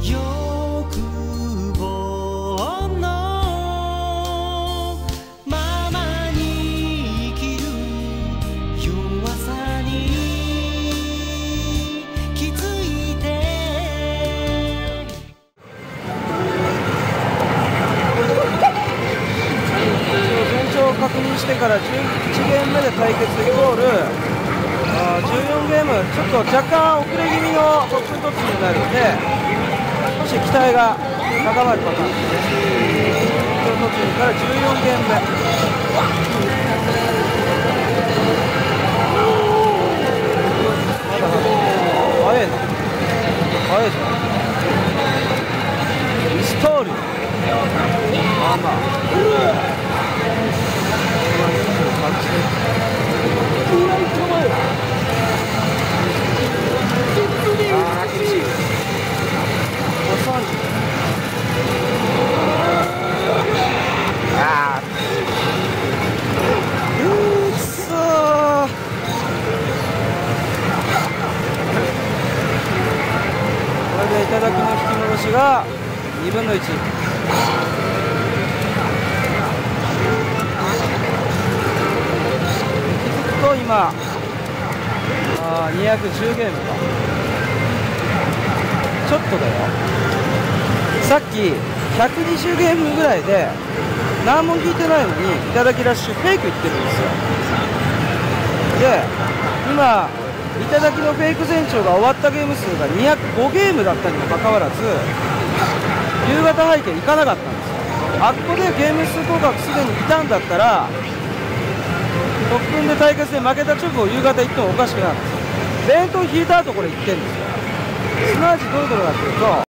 欲望のままに生きる弱さに気づいて。 順調を確認してから11ゲーム目で対決イコール14ゲーム、ちょっと若干遅れ気味の特訓突入になるので、少し期待が高まるパターンですね。途中から14ゲーム目。まだ早いな。早いぞ。リストール。まあまあ。厳しい。くそー。これで頂きの引き戻しが2分の1。と今210ゲームか。ちょっとだよ。さっき120ゲームぐらいで何も聞いてないのに頂きラッシュフェイクいってるんですよ。で今頂きのフェイク全長が終わったゲーム数が205ゲームだったにもかかわらず夕方背景行かなかったんですよ。あっこでゲーム数合格すでにいたんだったら特訓で対決で負けた直後夕方行ってもおかしくないんですよ。弁当引いた後これ行ってるんですよ。すなわちどういうことかというと